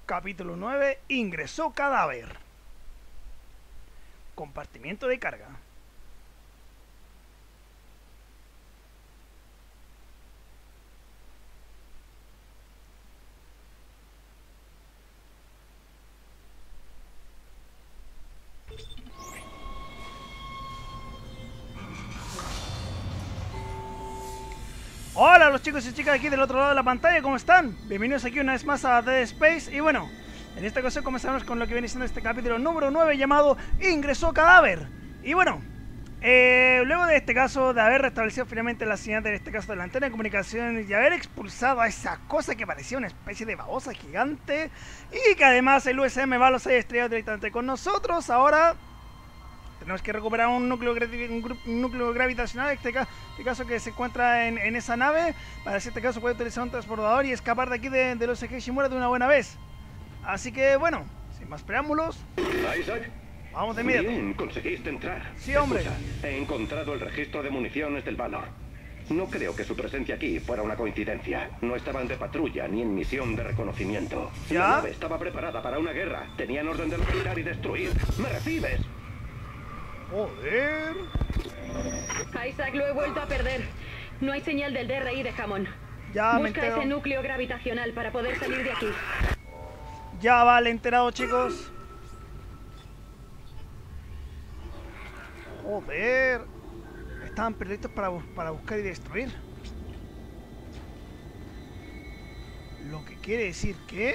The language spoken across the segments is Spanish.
Capítulo 9. Ingresó cadáver. Compartimiento de carga. Hola los chicos y chicas aquí del otro lado de la pantalla, ¿cómo están? Bienvenidos aquí una vez más a Dead Space. Y bueno, en esta ocasión comenzamos con lo que viene siendo este capítulo número 9 llamado Ingresó cadáver. Y bueno, luego de este caso, de haber restablecido finalmente la señal en este caso de la antena de comunicaciones y haber expulsado a esa cosa que parecía una especie de babosa gigante, y que además el USM Valos haya estrellado directamente con nosotros, ahora tenemos que recuperar un núcleo gravitacional, en este caso que se encuentra en esa nave. Para este caso puede utilizar un transportador y escapar de aquí de los Heshimura de una buena vez. Así que bueno, sin más preámbulos, Isaac, vamos de inmediato. bien, conseguiste entrar. Sí, hombre. Escucha, he encontrado el registro de municiones del Valor. No creo que su presencia aquí fuera una coincidencia. No estaban de patrulla ni en misión de reconocimiento. ¿Ya? La nave estaba preparada para una guerra. Tenían orden de localizar y destruir. ¿Me recibes? Joder. Isaac, lo he vuelto a perder. No hay señal del DRI de Hammond. Ya me Busca entero. ese núcleo gravitacional para poder salir de aquí. Ya vale, enterado, chicos. Joder. Estaban perdidos para buscar y destruir. Lo que quiere decir que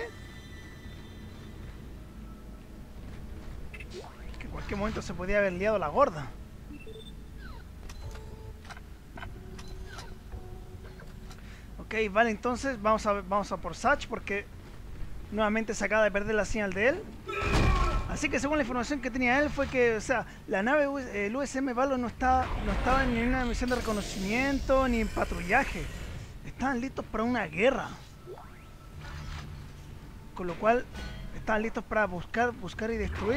en cualquier momento se podía haber liado la gorda. Ok, vale, entonces vamos a por Satch porque nuevamente se acaba de perder la señal de él. Así que según la información que tenía él fue que, o sea, la nave, el USM Valo no estaba ni en una misión de reconocimiento ni en patrullaje. Estaban listos para una guerra. Con lo cual, estaban listos para buscar y destruir.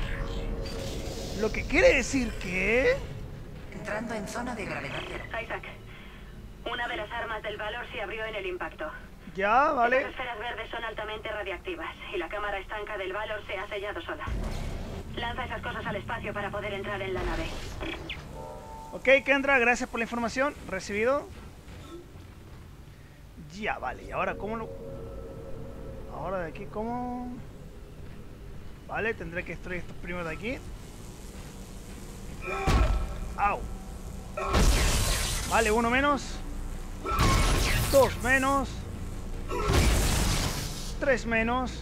Lo que quiere decir que... Entrando en zona de gravedad cero. Isaac, una de las armas del Valor se abrió en el impacto. Ya, vale. Las esferas verdes son altamente radiactivas y la cámara estanca del Valor se ha sellado sola. Lanza esas cosas al espacio para poder entrar en la nave. Ok, Kendra, gracias por la información. Recibido. Ya, vale. ¿Y ahora cómo lo...? Ahora de aquí, ¿cómo...? Vale, tendré que destruir estos primos de aquí. ¡Au! Vale, uno menos. Dos menos. Tres menos.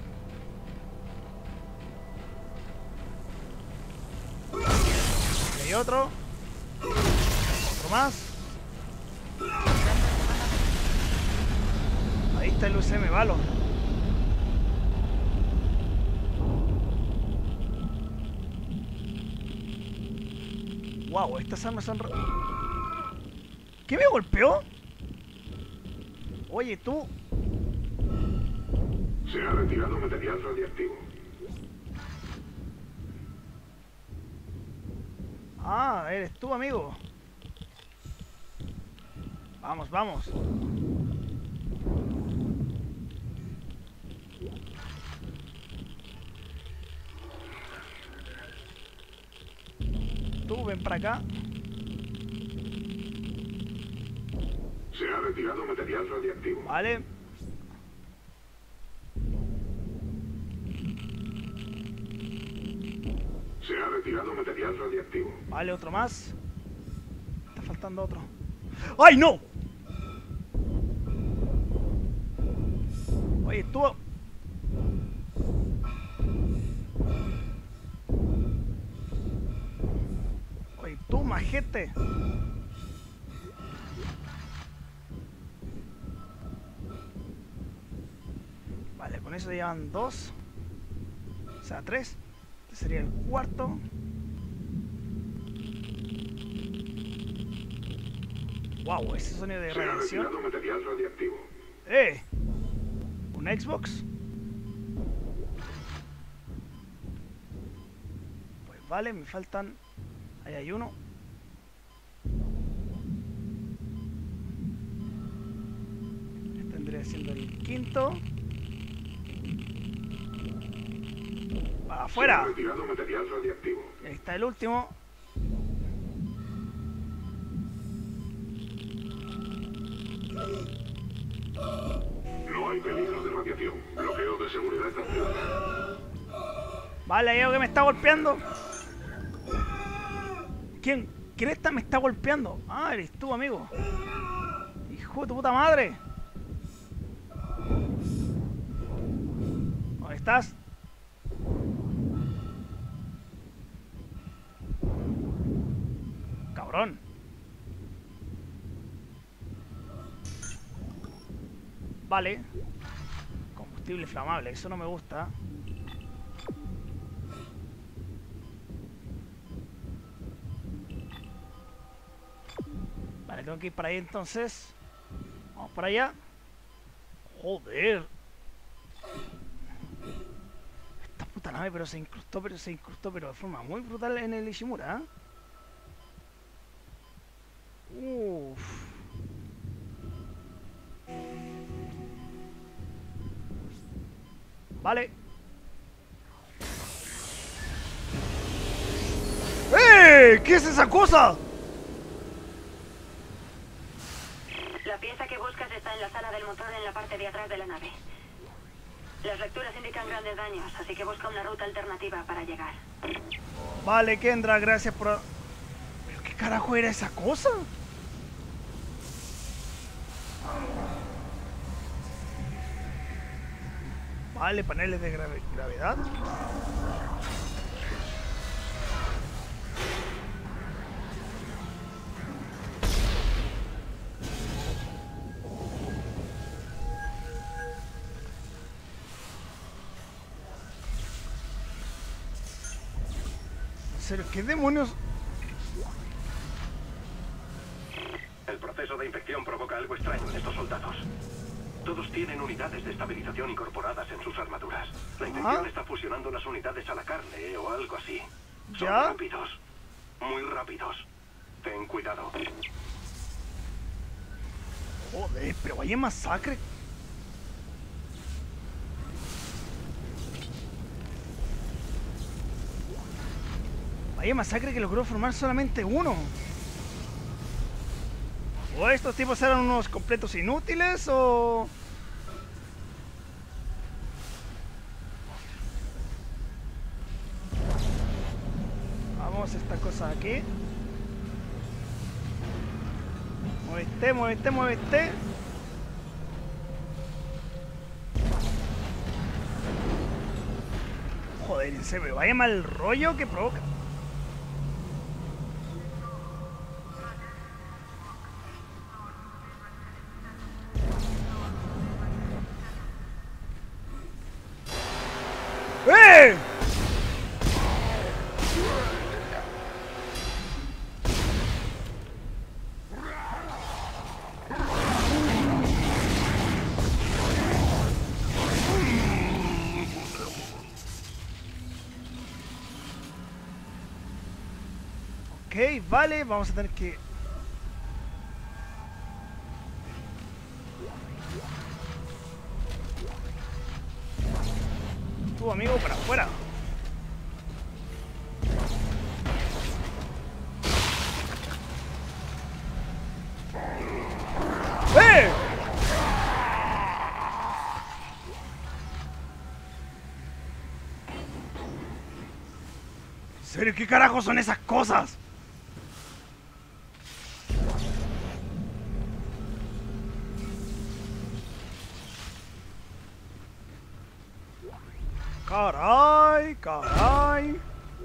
Y otro. Otro más. Ahí está el USM Valor. Wow, estas armas son... ¿Qué me golpeó? Oye, tú... Se ha retirado material radiactivo. Ah, eres tú, amigo. Vamos, vamos. Tú, ven para acá. Se ha retirado material radiactivo. Vale. Se ha retirado material radiactivo. Vale, otro más. Está faltando otro. ¡Ay, no! Oye, tú... Oye, tú, majete. Vale, con eso llevan dos. O sea, tres. Este sería el cuarto. Wow, ese sonido de Se ha radiación. retirado material radiactivo. ¡Eh! ¿Un Xbox? Pues vale, me faltan... Ahí hay uno. Este vendría siendo el quinto. Afuera. Se ha retirado material radiactivo. Ahí está el último. No hay peligro de radiación. Bloqueo de seguridad activado. Vale, hay algo que me está golpeando. ¿Quién me está golpeando? Ah, eres tú, amigo. Hijo de tu puta madre. ¿Dónde estás? Cabrón. Vale. Combustible inflamable, eso no me gusta. Vale, tengo que ir para ahí entonces. Vamos para allá. Joder. Esta puta nave pero se incrustó pero de forma muy brutal en el Ishimura, ¿eh? Uff. Vale. ¿Qué es esa cosa? La pieza que buscas está en la sala del motor en la parte de atrás de la nave. Las lecturas indican grandes daños, así que busca una ruta alternativa para llegar. Vale, Kendra, gracias por... ¿Pero qué carajo era esa cosa? Vale, paneles de gravedad. ¿En serio? ¿Qué demonios? El proceso de infección provoca algo extraño en estos soldados. Todos tienen unidades de estabilización incorporadas en sus armaduras. La infección está fusionando las unidades a la carne o algo así. Son ¿Ya? rápidos. Muy rápidos. Ten cuidado. Joder, pero vaya masacre. Vaya masacre que logró formar solamente uno. ¿O estos tipos eran unos completos inútiles o...? Vamos a esta cosa aquí. Muévete, muévete, muévete. Joder, en serio, vaya mal rollo que provoca. ¡Eh! Ok, vale, vamos a tener que... Tu amigo para afuera. ¡Eh! ¿En serio? ¿Qué carajo son esas cosas? Caray, caray.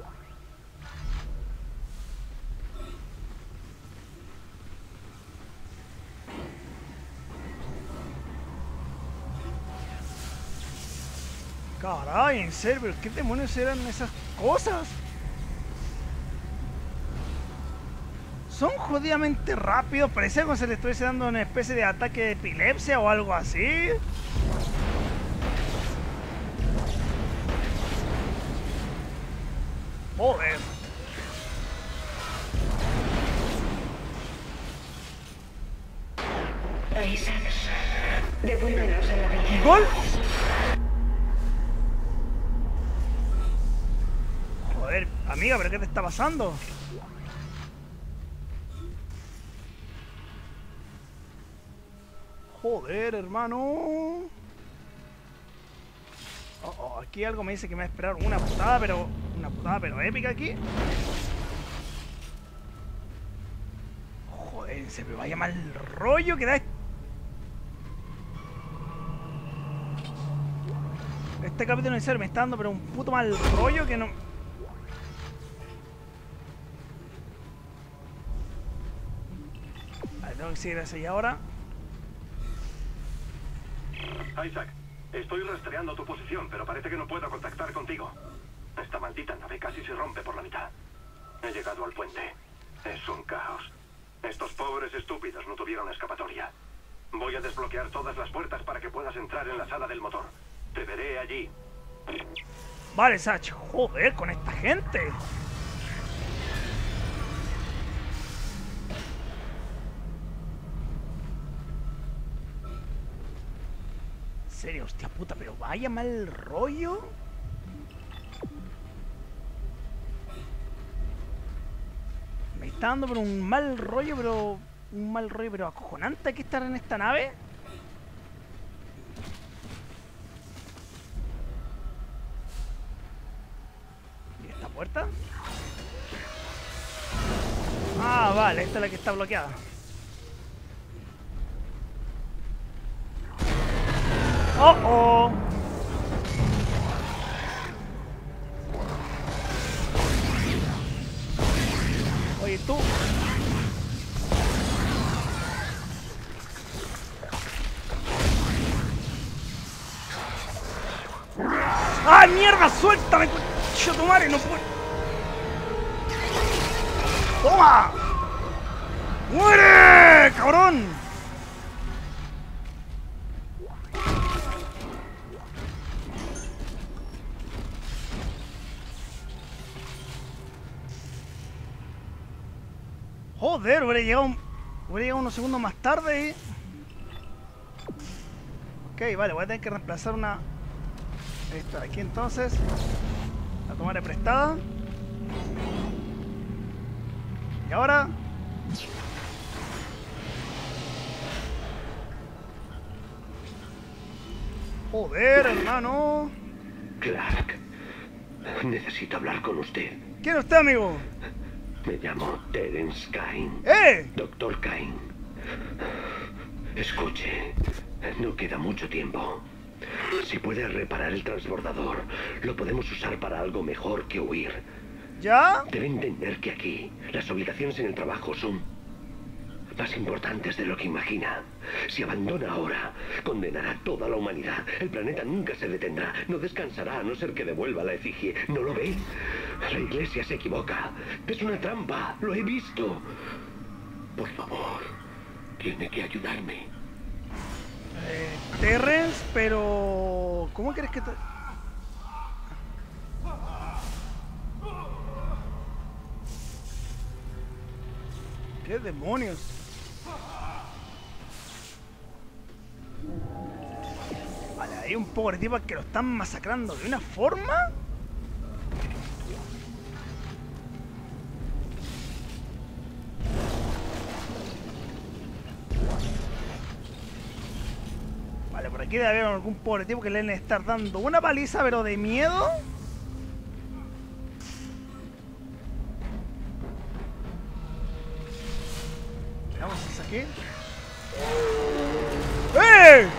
Caray, en serio, ¿pero qué demonios eran esas cosas? Son jodidamente rápidos, parece como si le estuviese dando una especie de ataque de epilepsia o algo así. Joder. Isaac, devuélvenos a la vida. ¿Gol? Amiga, ¿pero qué te está pasando? Joder, hermano. Aquí algo me dice que me va a esperar una putada, pero épica aquí. Joder, se me vaya mal rollo que da este capítulo en serio me está dando pero un puto mal rollo que no. Vale, tengo que seguir hacia allá ahora. Isaac, estoy rastreando tu posición, pero parece que no puedo contactar contigo. Esta maldita nave casi se rompe por la mitad. He llegado al puente. Es un caos. Estos pobres estúpidos no tuvieron escapatoria. Voy a desbloquear todas las puertas para que puedas entrar en la sala del motor. Te veré allí. Vale, Sach. Joder, con esta gente. En serio, hostia puta, pero vaya mal rollo. Me está dando pero un mal rollo, pero acojonante aquí estar en esta nave. ¿Y esta puerta? Ah, vale, esta es la que está bloqueada. ¡Oh, oh! Oye, tú. ¡Ah, mierda! ¡Suéltame, coño tu madre! ¡No puedo! ¡Toma! ¡Muere, cabrón! Joder, hubiera llegado unos segundos más tarde. Ok, vale, voy a tener que reemplazar una... Esta de aquí entonces. La tomaré prestada. Y ahora... Joder, hermano. Clark, necesito hablar con usted. ¿Quién es usted, amigo? Me llamo Terence Kane. ¡Eh! Doctor Kane. Escuche, no queda mucho tiempo. Si puede reparar el transbordador, lo podemos usar para algo mejor que huir. ¿Ya? Debe entender que aquí las obligaciones en el trabajo son más importantes de lo que imagina. Si abandona ahora, condenará a toda la humanidad. El planeta nunca se detendrá, no descansará a no ser que devuelva la efigie. ¿No lo ve? La iglesia se equivoca. Es una trampa, lo he visto. Por favor, tiene que ayudarme. Terrence, pero... ¿Cómo crees que te...? ¿Qué demonios? Vale, hay un poco de tipos que lo están masacrando de una forma. Vale, por aquí debe haber algún pobre tipo que le deben estar dando una paliza, pero de miedo. Veamos si es aquí. ¡Eh!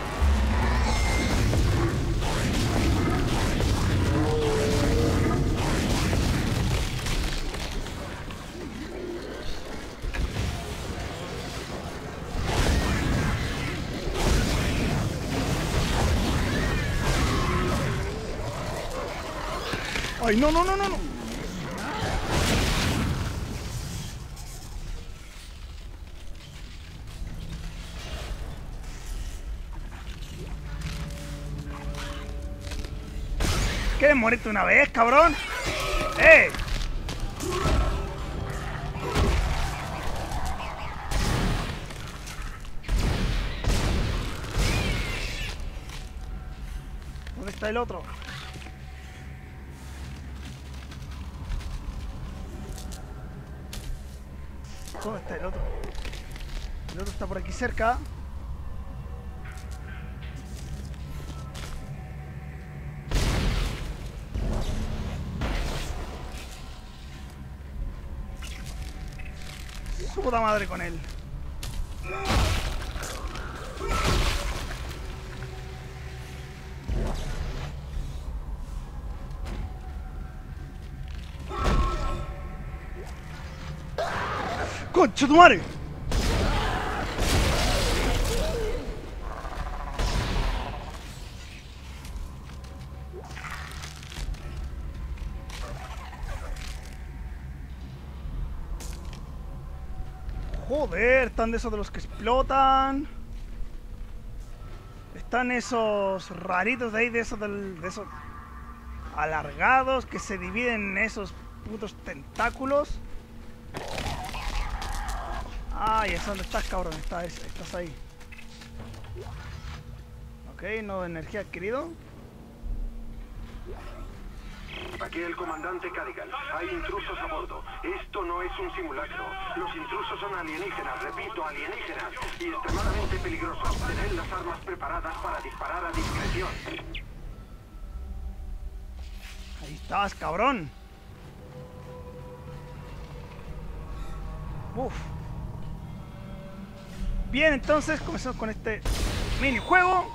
¡Ay, no, no, no, no, no! ¿Quieres morirte una vez, cabrón? ¡Eh! ¿Dónde está el otro? ¿Dónde está el otro? El otro está por aquí cerca. Su puta madre con él. ¡Concha tu madre! Joder, están de esos de los que explotan. Están esos raritos de ahí, de esos alargados que se dividen en esos putos tentáculos. Ay, es donde estás, cabrón. Estás ahí. Ok, nodo de energía adquirido. Aquí el comandante Cadigan. Hay intrusos a bordo. Esto no es un simulacro. Los intrusos son alienígenas, repito, alienígenas. Y extremadamente peligrosos. Tened las armas preparadas para disparar a discreción. Ahí estás, cabrón. Uf. Bien, entonces comenzamos con este minijuego.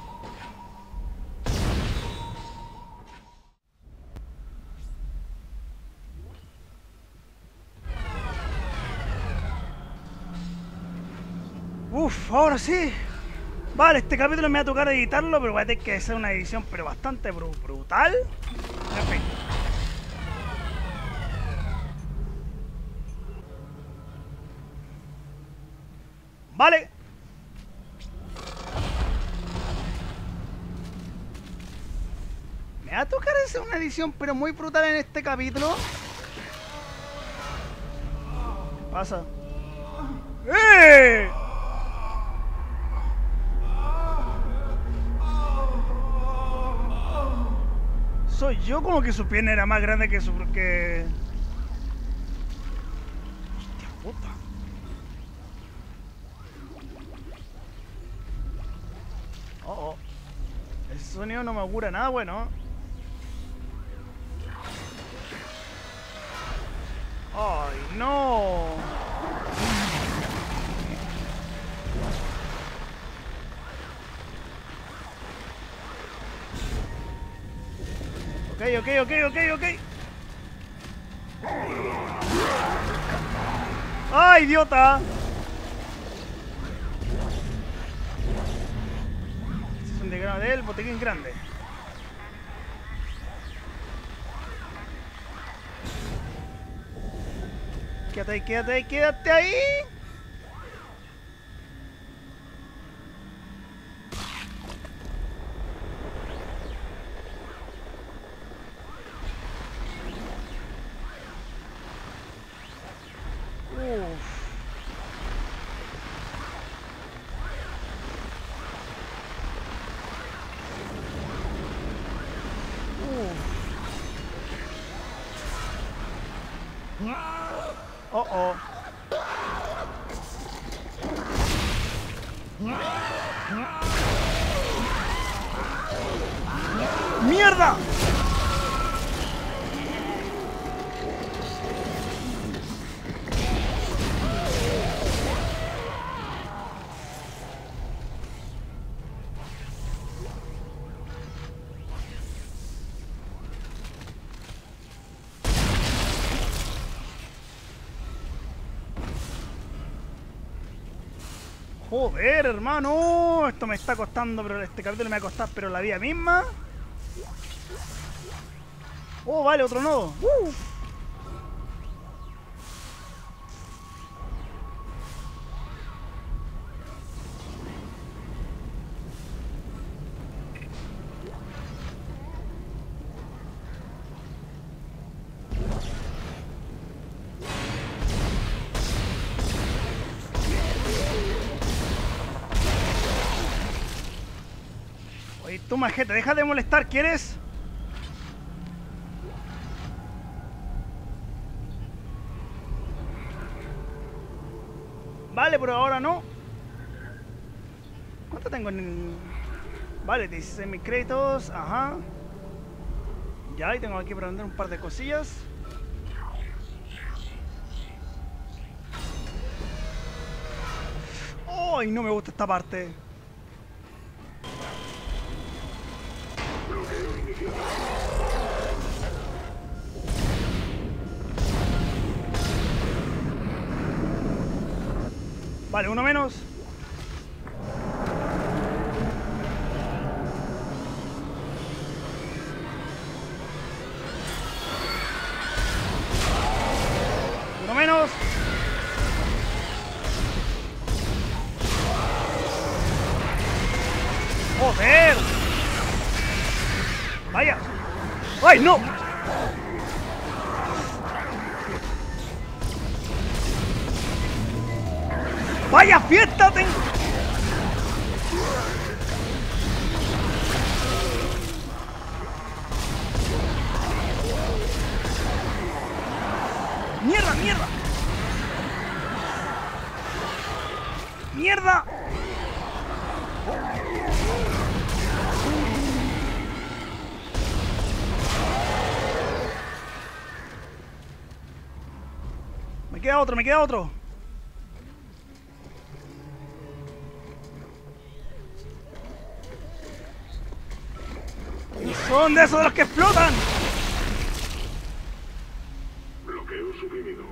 Uf, ahora sí. Vale, este capítulo me va a tocar editarlo, pero va a tener que ser una edición pero bastante brutal. En fin. Vale. Me va a tocar hacer una edición pero muy brutal en este capítulo. ¿Qué pasa? ¡Eh! Soy yo, como que su pierna era más grande que su... que... Hostia puta. Oh, oh. Ese sonido no me augura nada bueno. ¡Ay, no! Ok. ¡Ay, idiota! Este es un diagrama del botequín grande. Quédate ahí. Oh, oh. ¡Mierda! Joder, hermano, esto me está costando, pero este capítulo me va a costar, pero la vida misma. Oh, vale, otro nodo. Oye, tú, majete, deja de molestar, ¿quieres? Vale, pero ahora no. ¿Cuánto tengo en el...? Vale, 16.000 créditos. Ajá. Ya, y tengo aquí para vender un par de cosillas. ¡Ay, no me gusta esta parte! Bloqueo iniciado. Vale, uno menos. Uno menos. ¡Joder! ¡Vaya! ¡Ay, no! ¡Vaya fiesta! ¡Mierda, mierda! ¡Mierda! Me queda otro, me queda otro. Son de esos de los que explotan. Bloqueo suprimido.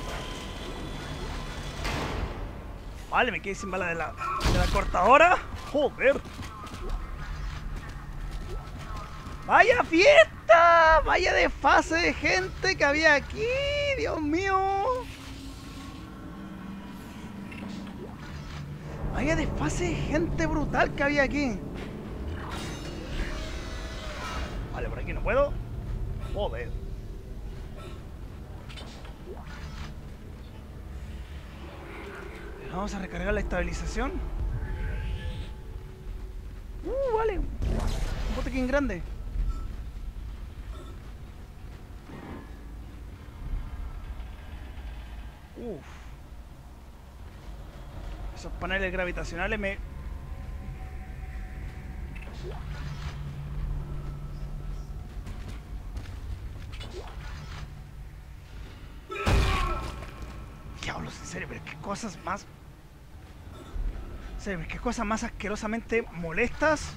Vale, me quedé sin bala de la cortadora. Joder. ¡Vaya fiesta! ¡Vaya desfase de gente que había aquí! ¡Dios mío! ¡Vaya desfase de gente brutal que había aquí! Vale, por aquí no puedo. Joder. Vamos a recargar la estabilización. Vale. Un botequín grande. Uf. Esos paneles gravitacionales me... Diablos, en serio, pero qué cosas más... En serio, pero qué cosas más asquerosamente molestas.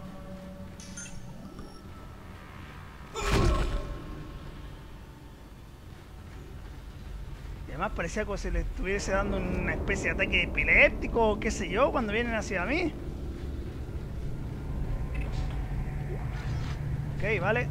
Además parecía como si le estuviese dando una especie de ataque epiléptico o qué sé yo cuando vienen hacia mí. Ok, vale.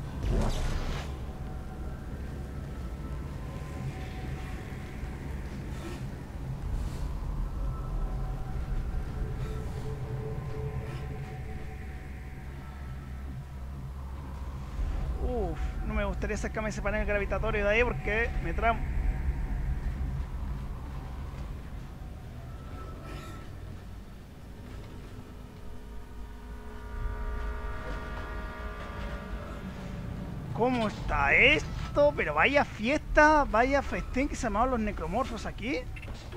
Uf, no me gustaría sacarme ese panel gravitatorio de ahí porque me trae... ¿Cómo está esto? Pero vaya fiesta, vaya festín que se llamaban los necromorfos aquí. ¿Esto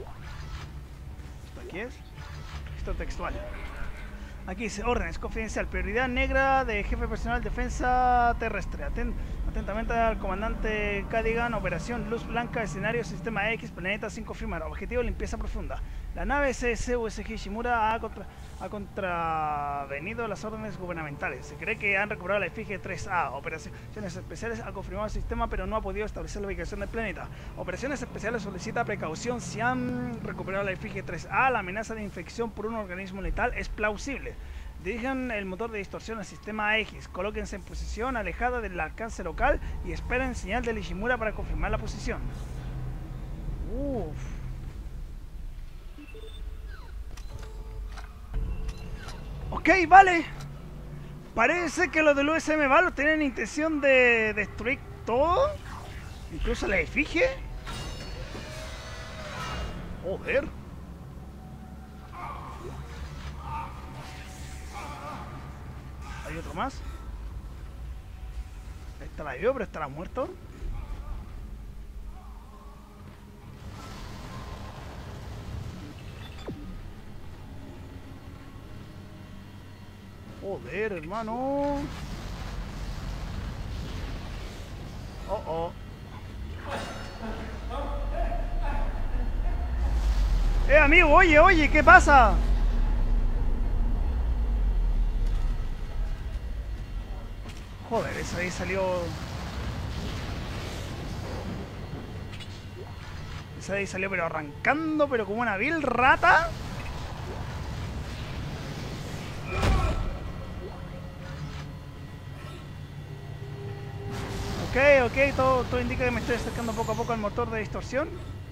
aquí es? Esto textual. Aquí dice, órdenes, confidencial, prioridad negra de jefe personal defensa terrestre. Atentamente al comandante Cadigan, operación Luz Blanca, escenario Sistema X, planeta 5 Firmar, objetivo limpieza profunda. La nave CSUSG Shimura ha contravenido las órdenes gubernamentales. Se cree que han recuperado la efigie 3A. Operaciones especiales ha confirmado el sistema, pero no ha podido establecer la ubicación del planeta. Operaciones especiales solicita precaución. Si han recuperado la efigie 3A, la amenaza de infección por un organismo letal es plausible. Dirijan el motor de distorsión al sistema X, colóquense en posición alejada del alcance local y esperen señal de Ishimura para confirmar la posición. Uff. Ok, vale. Parece que los del USM Valo tienen intención de destruir todo, incluso la efigie. Joder. ¿Hay otro más? ¿Estará vivo, pero estará muerto? Joder, hermano. Oh. Amigo, oye, ¿qué pasa? Joder, eso ahí salió... Esa de ahí salió pero arrancando, pero como una vil rata. Ok, todo indica que me estoy acercando poco a poco al motor de distorsión.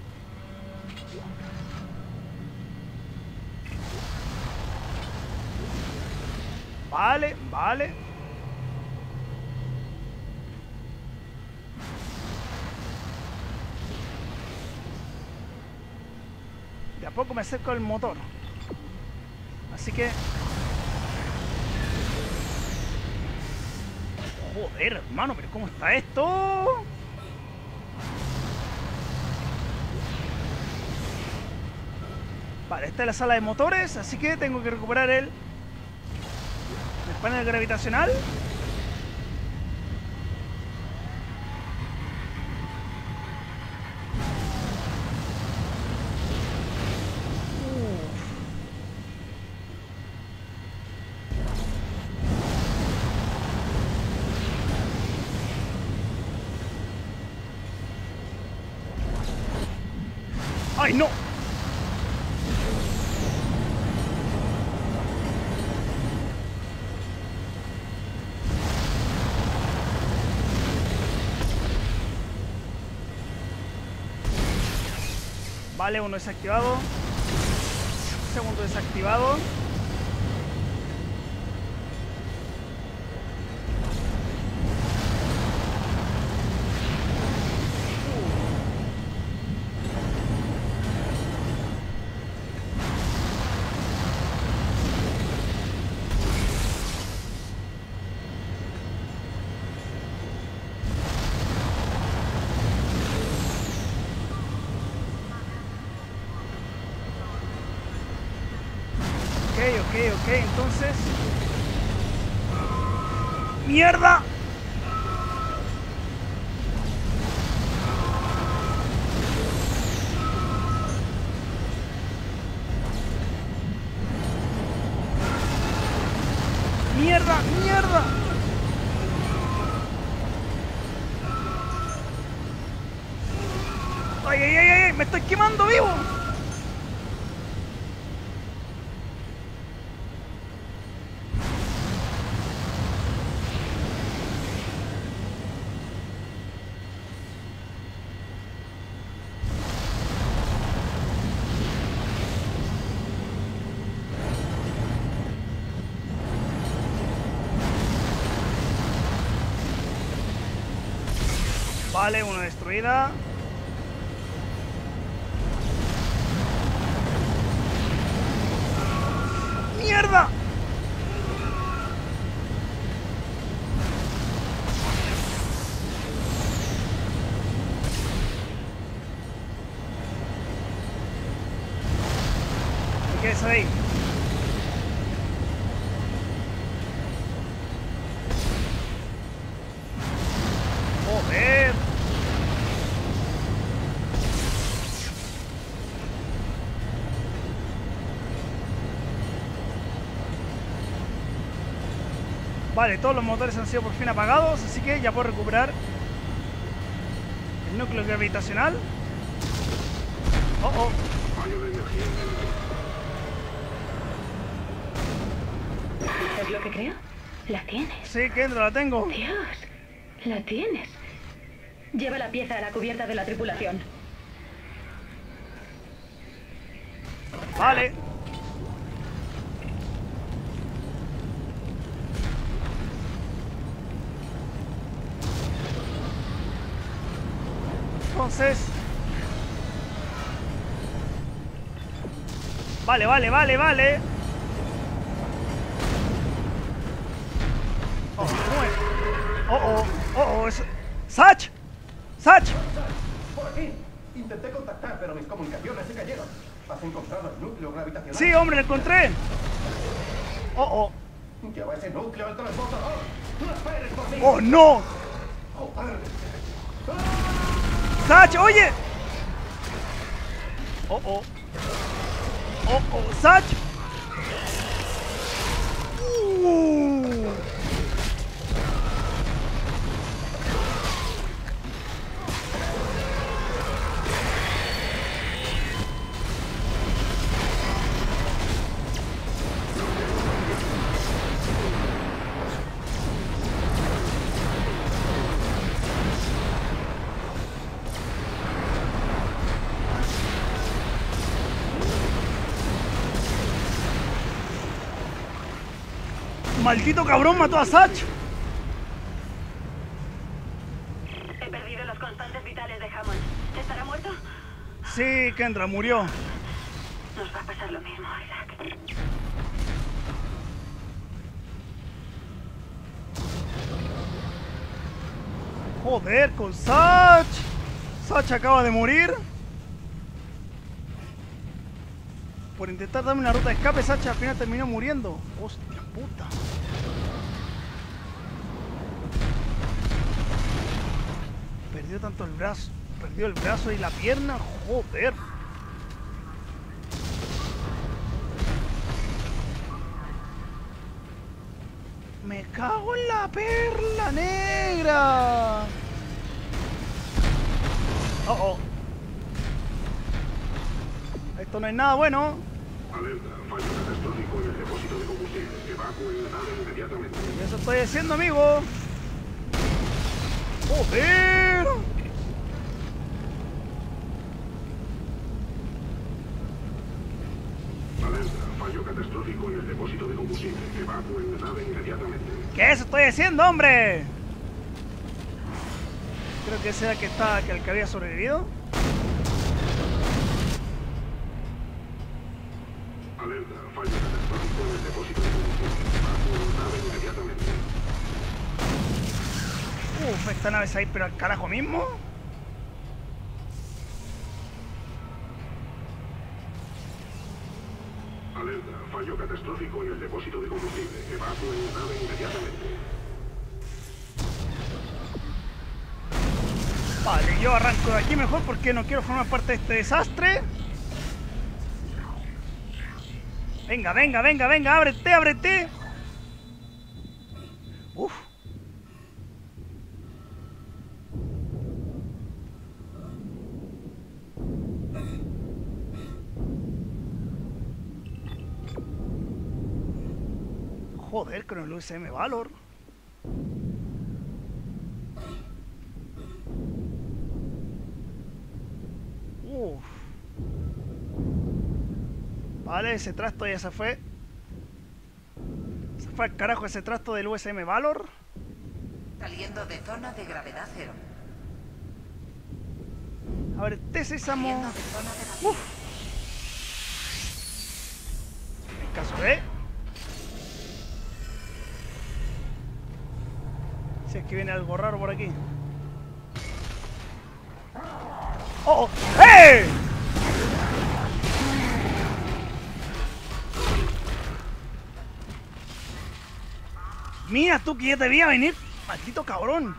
Vale. De a poco me acerco al motor. Así que... Joder, hermano, pero ¿cómo está esto? Vale, esta es la sala de motores, así que tengo que recuperar el panel gravitacional. ¡Ay, no! Vale, uno desactivado. Segundo desactivado. Ok, entonces... ¡Mierda! ¡Mierda! ¡Ay! ¡Me estoy quemando vivo! Vale, una destruida. ¡Mierda! ¿Qué es ahí? ¡Joder! Vale, todos los motores han sido por fin apagados, así que ya puedo recuperar el núcleo gravitacional. Oh. Fallo de energía. ¿Es lo que creo? ¿La tienes? Sí, Kendra, la tengo. Dios, la tienes. Lleva la pieza a la cubierta de la tripulación. Vale. Entonces... Vale. Oh, eso... ¡Sach! Por aquí. Intenté contactar, pero mis comunicaciones se cayeron. ¿Has encontrado el núcleo gravitacional? Sí, hombre, lo encontré. Oh. Lleva ese núcleo al transbordador. ¡No esperes por mí! ¡Oh, no! Joder. ¡Satch, oye! ¡Oh, oh! ¡Oh, oh! ¡Satch! ¡Maldito cabrón mató a Satch! He perdido las constantes vitales de Hammond. ¿Estará muerto? Sí, Kendra murió. Nos va a pasar lo mismo, Isaac. Joder, con Satch. Satch acaba de morir. Por intentar darme una ruta de escape, Satch al final terminó muriendo. Hostia puta. Perdió tanto el brazo. Perdió el brazo y la pierna. Joder. Me cago en la perla negra. Oh, oh. Esto no es nada bueno. Alerta, fallo catastrófico en el depósito de combustible. Evacúen la nave inmediatamente. Eso estoy haciendo, amigo. Joder. Alerta, fallo catastrófico en el depósito de combustible. Evacúen la nave inmediatamente. ¿Qué eso estoy haciendo, hombre? Creo que ese era el que había sobrevivido. Alerta, fallo catastrófico en el depósito de combustible. Evacúen la nave inmediatamente. Esta nave se va a ir pero al carajo mismo. Alerta, fallo catastrófico en el depósito de combustible. Evacúen la nave inmediatamente. Vale, yo arranco de aquí mejor porque no quiero formar parte de este desastre. Venga, venga, venga, venga, ábrete, ábrete. Uf. Joder, con el USM Valor. Uf. Vale, ese trasto ya se fue. Se fue al carajo ese trasto del USM Valor. Saliendo de zona de gravedad cero. A ver, sésamo. Saliendo de zona de vacío. En caso de... Si es que viene algo raro por aquí. ¡Oh! ¡Eh! Mira tú que ya te veía venir, maldito cabrón.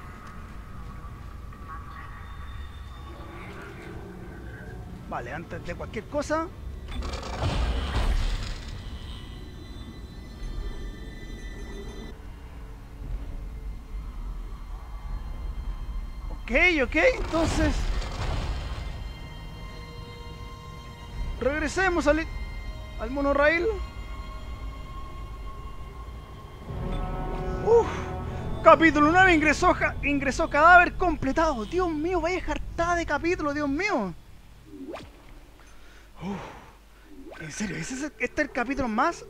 Vale, antes de cualquier cosa. Ok, entonces regresemos al monorail. Capítulo 9, ingresó cadáver completado. Dios mío, vaya jartada de capítulo, Dios mío. En serio, este es el capítulo más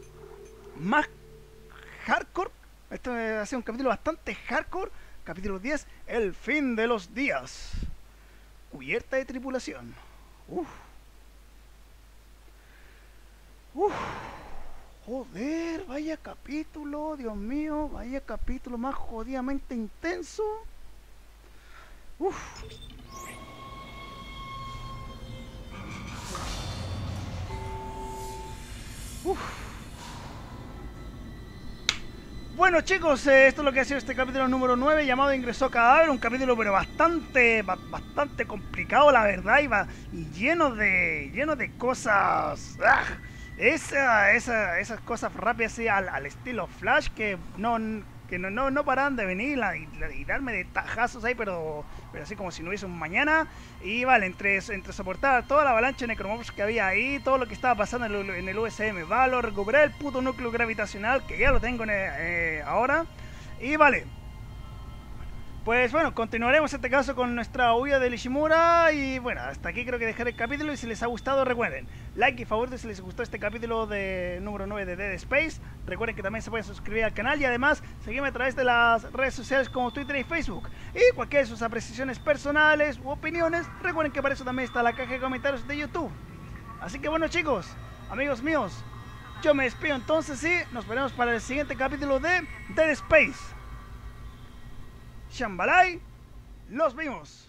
hardcore. Este ha sido un capítulo bastante hardcore. Capítulo 10, el fin de los días. Cubierta de tripulación. Joder, vaya capítulo, Dios mío. Vaya capítulo más jodidamente intenso. Bueno chicos, esto es lo que ha sido este capítulo número 9 llamado Ingresó Cadáver, un capítulo pero bastante complicado la verdad y lleno de cosas, esas cosas rápidas así al estilo Flash que no paran de venir y darme de tajazos ahí, pero así como si no hubiese un mañana. Y vale, entre soportar toda la avalancha de necromorphs que había ahí, todo lo que estaba pasando en el USM Valor, recuperar el puto núcleo gravitacional, que ya lo tengo ahora. Y vale, pues bueno, continuaremos en este caso con nuestra huida del Ishimura. Y bueno, hasta aquí creo que dejaré el capítulo. Y si les ha gustado, recuerden, like y favorito si les gustó este capítulo de número 9 de Dead Space. Recuerden que también se pueden suscribir al canal y además seguirme a través de las redes sociales como Twitter y Facebook. Y cualquiera de sus apreciaciones personales u opiniones, recuerden que para eso también está la caja de comentarios de YouTube. Así que bueno chicos, amigos míos, yo me despido entonces y nos veremos para el siguiente capítulo de Dead Space. Shambalay, los vimos.